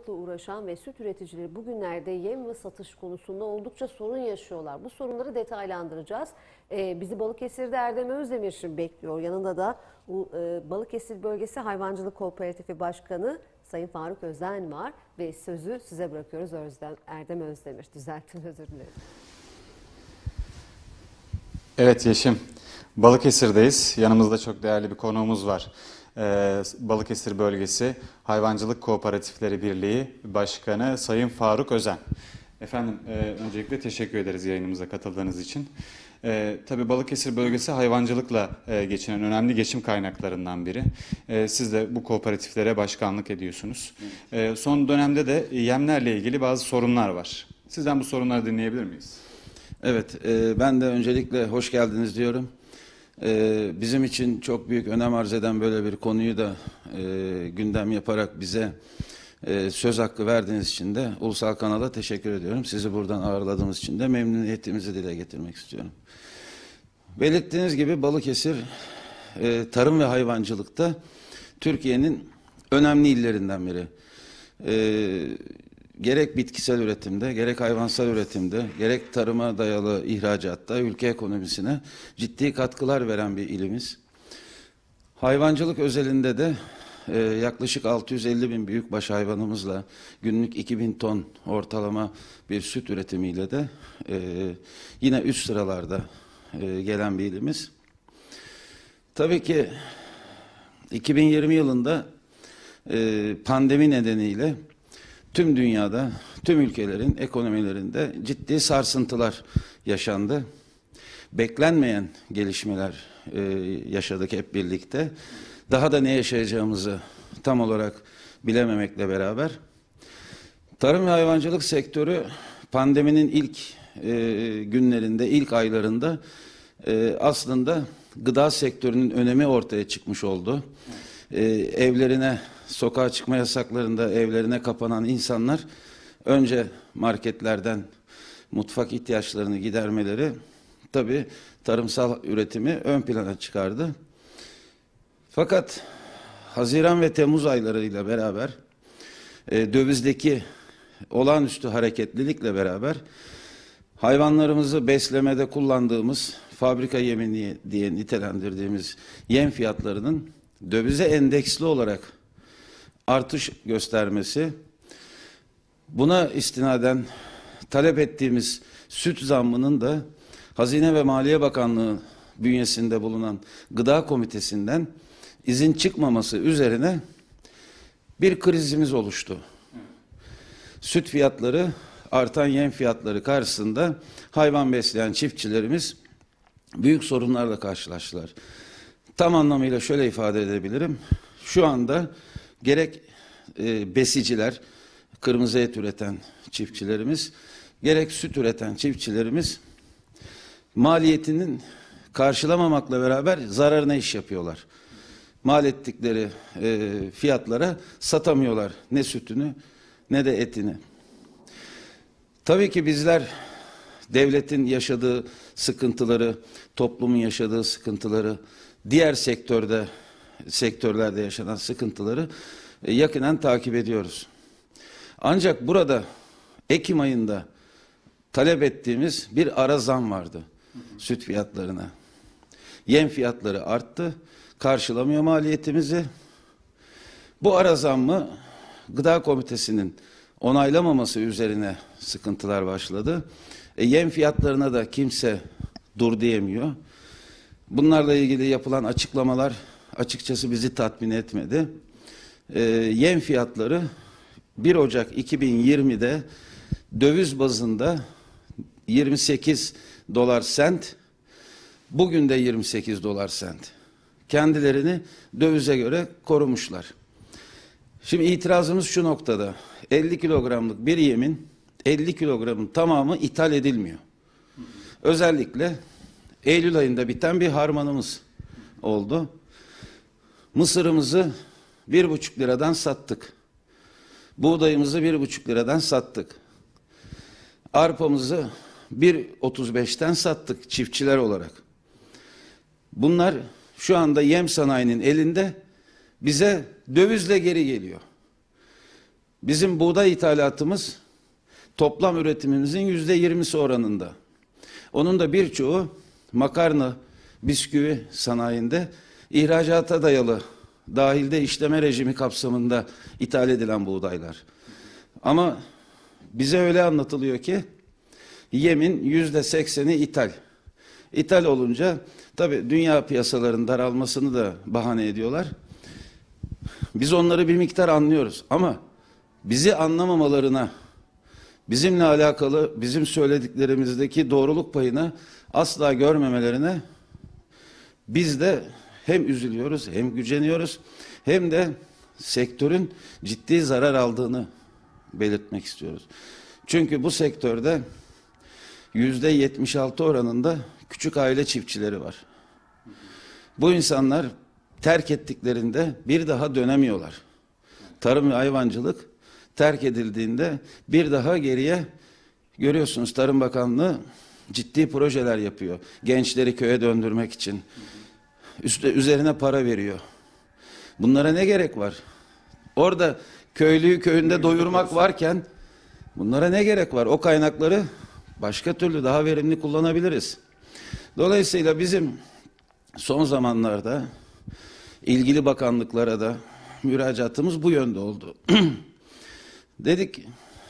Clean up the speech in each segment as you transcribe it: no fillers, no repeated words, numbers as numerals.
hayvancılıkla uğraşan ve süt üreticileri bugünlerde yem ve satış konusunda oldukça sorun yaşıyorlar. Bu sorunları detaylandıracağız. Bizi Balıkesir'de Erdem Özdemir bekliyor. Yanında da Balıkesir Bölgesi Hayvancılık Kooperatifi Başkanı Sayın Faruk Özen var ve sözü size bırakıyoruz. Erdem Özdemir. Düzelttim, özür dilerim. Evet Yeşim, Balıkesir'deyiz. Yanımızda çok değerli bir konuğumuz var. Balıkesir Bölgesi Hayvancılık Kooperatifleri Birliği Başkanı Sayın Faruk Özen. Efendim öncelikle teşekkür ederiz yayınımıza katıldığınız için. Tabii Balıkesir Bölgesi hayvancılıkla geçinen önemli geçim kaynaklarından biri. Siz de bu kooperatiflere başkanlık ediyorsunuz. Son dönemde de yemlerle ilgili bazı sorunlar var. Sizden bu sorunları dinleyebilir miyiz? Evet, ben de öncelikle hoş geldiniz diyorum. Bizim için çok büyük önem arz eden böyle bir konuyu da gündem yaparak bize söz hakkı verdiğiniz için de Ulusal Kanal'a teşekkür ediyorum. Sizi buradan ağırladığımız için de memnuniyetimizi dile getirmek istiyorum. Belirttiğiniz gibi Balıkesir tarım ve hayvancılıkta Türkiye'nin önemli illerinden biri. Gerek bitkisel üretimde, gerek hayvansal üretimde, gerek tarıma dayalı ihracatta ülke ekonomisine ciddi katkılar veren bir ilimiz. Hayvancılık özelinde de yaklaşık 650 bin büyükbaş hayvanımızla günlük 2000 ton ortalama bir süt üretimiyle de yine üst sıralarda gelen bir ilimiz. Tabii ki 2020 yılında pandemi nedeniyle tüm dünyada, tüm ülkelerin ekonomilerinde ciddi sarsıntılar yaşandı. Beklenmeyen gelişmeler yaşadık hep birlikte. Daha da ne yaşayacağımızı tam olarak bilememekle beraber tarım ve hayvancılık sektörü pandeminin ilk günlerinde, ilk aylarında aslında gıda sektörünün önemi ortaya çıkmış oldu. Evlerine, sokağa çıkma yasaklarında evlerine kapanan insanlar önce marketlerden mutfak ihtiyaçlarını gidermeleri tabii tarımsal üretimi ön plana çıkardı. Fakat Haziran ve Temmuz aylarıyla beraber dövizdeki olağanüstü hareketlilikle beraber hayvanlarımızı beslemede kullandığımız fabrika yemi diye nitelendirdiğimiz yem fiyatlarının dövize endeksli olarak artış göstermesi, buna istinaden talep ettiğimiz süt zammının da Hazine ve Maliye Bakanlığı bünyesinde bulunan Gıda Komitesi'nden izin çıkmaması üzerine bir krizimiz oluştu. Süt fiyatları, artan yem fiyatları karşısında hayvan besleyen çiftçilerimiz büyük sorunlarla karşılaştılar. Tam anlamıyla şöyle ifade edebilirim. Şu anda gerek besiciler, kırmızı et üreten çiftçilerimiz, gerek süt üreten çiftçilerimiz maliyetinin karşılamamakla beraber zararına iş yapıyorlar. Mal ettikleri fiyatlara satamıyorlar ne sütünü ne de etini. Tabii ki bizler devletin yaşadığı sıkıntıları, toplumun yaşadığı sıkıntıları, diğer sektörlerde yaşanan sıkıntıları yakinen takip ediyoruz. Ancak burada Ekim ayında talep ettiğimiz bir ara zam vardı süt fiyatlarına. Yem fiyatları arttı, karşılamıyor maliyetimizi. Bu ara zammı Gıda Komitesi'nin onaylamaması üzerine sıkıntılar başladı. Yem fiyatlarına da kimse dur diyemiyor. Bunlarla ilgili yapılan açıklamalar açıkçası bizi tatmin etmedi. Yem fiyatları 1 Ocak 2020'de döviz bazında 28 dolar sent, bugün de 28 dolar sent. Kendilerini dövize göre korumuşlar. Şimdi itirazımız şu noktada. 50 kilogramlık bir yemin 50 kilogramın tamamı ithal edilmiyor. Özellikle Eylül ayında biten bir harmanımız oldu. Mısırımızı 1,5 liradan sattık. Buğdayımızı 1,5 liradan sattık. Arpamızı 1,35'ten sattık çiftçiler olarak. Bunlar şu anda yem sanayinin elinde, bize dövizle geri geliyor. Bizim buğday ithalatımız toplam üretimimizin %20'si oranında. Onun da birçoğu makarna, bisküvi sanayinde ihracata dayalı, dahilde işleme rejimi kapsamında ithal edilen buğdaylar. Ama bize öyle anlatılıyor ki yemin %80'i ithal. İthal olunca tabii dünya piyasalarının daralmasını da bahane ediyorlar. Biz onları bir miktar anlıyoruz ama bizi anlamamalarına, bizimle alakalı bizim söylediklerimizdeki doğruluk payını asla görmemelerine biz de hem üzülüyoruz hem güceniyoruz hem de sektörün ciddi zarar aldığını belirtmek istiyoruz. Çünkü bu sektörde %76 oranında küçük aile çiftçileri var. Bu insanlar terk ettiklerinde bir daha dönemiyorlar. Tarım ve hayvancılık terk edildiğinde bir daha geriye, görüyorsunuz Tarım Bakanlığı ciddi projeler yapıyor. Gençleri köye döndürmek için. Üzerine para veriyor. Bunlara ne gerek var? Orada köylüyü köyünde doyurmak varken bunlara ne gerek var? O kaynakları başka türlü daha verimli kullanabiliriz. Dolayısıyla bizim son zamanlarda ilgili bakanlıklara da müracaatımız bu yönde oldu. Dedik,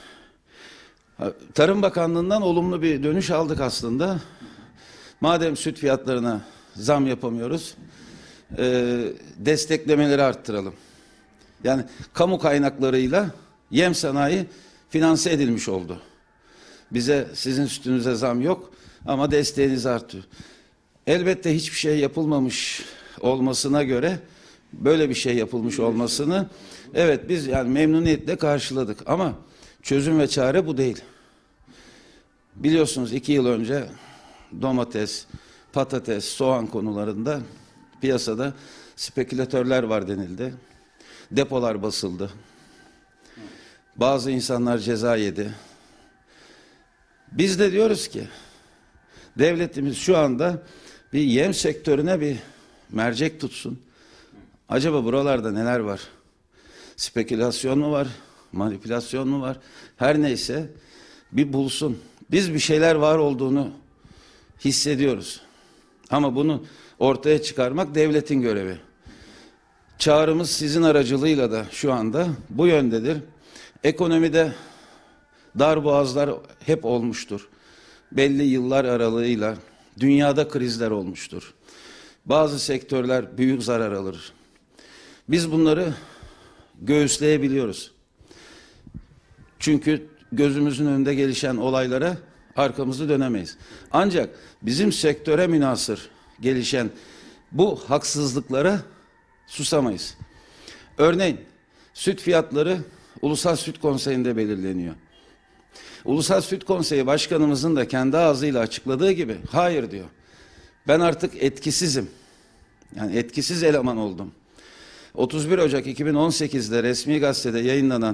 Tarım Bakanlığı'ndan olumlu bir dönüş aldık aslında. Madem süt fiyatlarına zam yapamıyoruz, desteklemeleri arttıralım. Yani kamu kaynaklarıyla yem sanayi finanse edilmiş oldu. Bize sizin sütünüze zam yok ama desteğiniz artıyor. Elbette hiçbir şey yapılmamış olmasına göre böyle bir şey yapılmış olmasını evet biz yani memnuniyetle karşıladık ama çözüm ve çare bu değil. Biliyorsunuz 2 yıl önce domates, patates, soğan konularında piyasada spekülatörler var denildi. Depolar basıldı. Bazı insanlar ceza yedi. Biz de diyoruz ki devletimiz şu anda bir yem sektörüne bir mercek tutsun. Acaba buralarda neler var? Spekülasyon mu var? Manipülasyon mu var? Her neyse bir bulsun. Biz bir şeyler var olduğunu hissediyoruz. Ama bunu ortaya çıkarmak devletin görevi. Çağrımız sizin aracılığıyla da şu anda bu yöndedir. Ekonomide darboğazlar hep olmuştur. Belli yıllar aralığıyla dünyada krizler olmuştur. Bazı sektörler büyük zarar alır. Biz bunları göğüsleyebiliyoruz. Çünkü gözümüzün önünde gelişen olaylara arkamızı dönemeyiz. Ancak bizim sektöre münhasır gelişen bu haksızlıklara susamayız. Örneğin süt fiyatları Ulusal Süt Konseyi'nde belirleniyor. Ulusal Süt Konseyi Başkanımızın da kendi ağzıyla açıkladığı gibi hayır diyor. Ben artık etkisizim. Yani etkisiz eleman oldum. 31 Ocak 2018'de resmi gazetede yayınlanan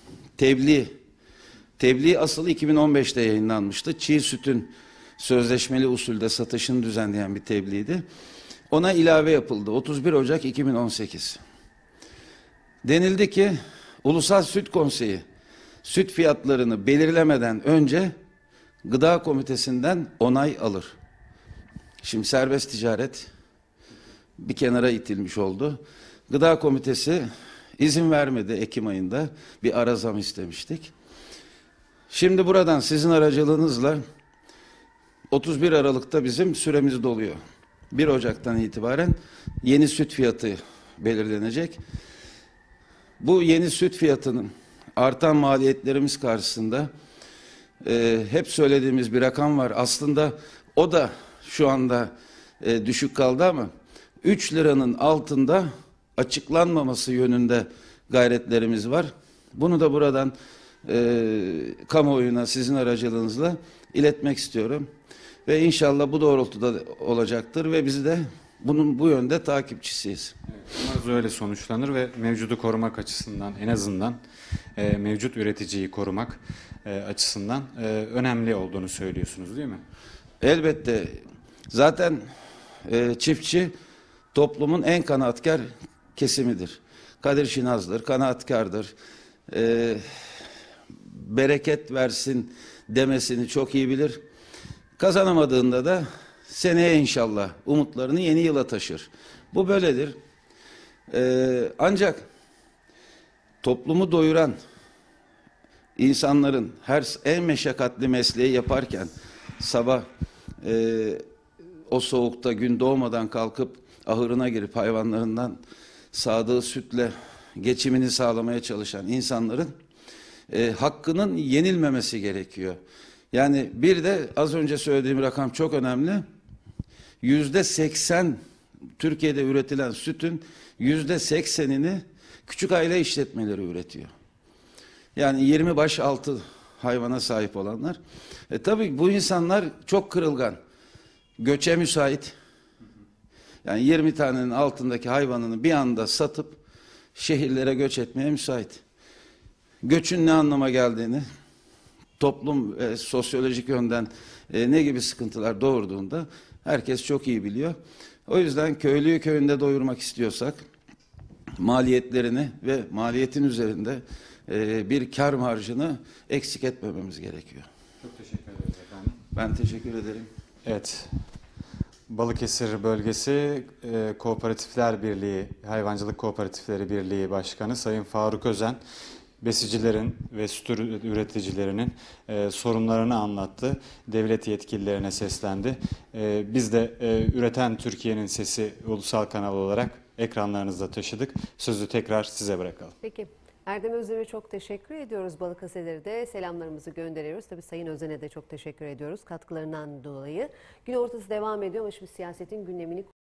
tebliğ asılı 2015'te yayınlanmıştı. Çiğ sütün sözleşmeli usulde satışını düzenleyen bir tebliğdi. Ona ilave yapıldı. 31 Ocak 2018. Denildi ki Ulusal Süt Konseyi süt fiyatlarını belirlemeden önce Gıda Komitesi'nden onay alır. Şimdi serbest ticaret bir kenara itilmiş oldu. Gıda Komitesi izin vermedi Ekim ayında. Bir ara zam istemiştik. Şimdi buradan sizin aracılığınızla 31 Aralık'ta bizim süremiz doluyor. 1 Ocak'tan itibaren yeni süt fiyatı belirlenecek. Bu yeni süt fiyatının artan maliyetlerimiz karşısında hep söylediğimiz bir rakam var. Aslında o da şu anda düşük kaldı ama 3 liranın altında açıklanmaması yönünde gayretlerimiz var. Bunu da buradan kamuoyuna sizin aracılığınızla iletmek istiyorum. Ve inşallah bu doğrultuda olacaktır ve biz de bunun bu yönde takipçisiyiz. Evet, umarız öyle sonuçlanır ve mevcudu korumak açısından en azından mevcut üreticiyi korumak açısından önemli olduğunu söylüyorsunuz değil mi? Elbette. Zaten çiftçi toplumun en kanaatkar kesimidir. Kadir şinazdır, kanaatkardır. bereket versin demesini çok iyi bilir. Kazanamadığında da seneye inşallah umutlarını yeni yıla taşır. Bu böyledir. Ancak toplumu doyuran insanların en meşakkatli mesleği yaparken sabah o soğukta gün doğmadan kalkıp ahırına girip hayvanlarından sağdığı sütle geçimini sağlamaya çalışan insanların hakkının yenilmemesi gerekiyor. Yani bir de az önce söylediğim rakam çok önemli. %80 Türkiye'de üretilen sütün %80'ini küçük aile işletmeleri üretiyor. Yani 20 baş altı hayvana sahip olanlar. Tabii bu insanlar çok kırılgan. Göçe müsait. Yani 20 tanenin altındaki hayvanını bir anda satıp şehirlere göç etmeye müsait. Göçün ne anlama geldiğini, toplum sosyolojik yönden ne gibi sıkıntılar doğurduğunda herkes çok iyi biliyor. O yüzden köylüyü köyünde doyurmak istiyorsak maliyetlerini ve maliyetin üzerinde bir kar marjını eksik etmememiz gerekiyor. Çok teşekkür ederiz efendim. Ben teşekkür ederim. Evet. Balıkesir Bölgesi Kooperatifler Birliği, Hayvancılık Kooperatifleri Birliği Başkanı Sayın Faruk Özen, besicilerin ve süt üreticilerinin sorunlarını anlattı. Devlet yetkililerine seslendi. Biz de Üreten Türkiye'nin Sesi ulusal kanal olarak ekranlarınızda taşıdık. Sözü tekrar size bırakalım. Peki. Erdem Özdemir'e çok teşekkür ediyoruz. Balıkesir'e de selamlarımızı gönderiyoruz. Tabii Sayın Özen'e de çok teşekkür ediyoruz katkılarından dolayı. Gün ortası devam ediyor ama şimdi siyasetin gündemini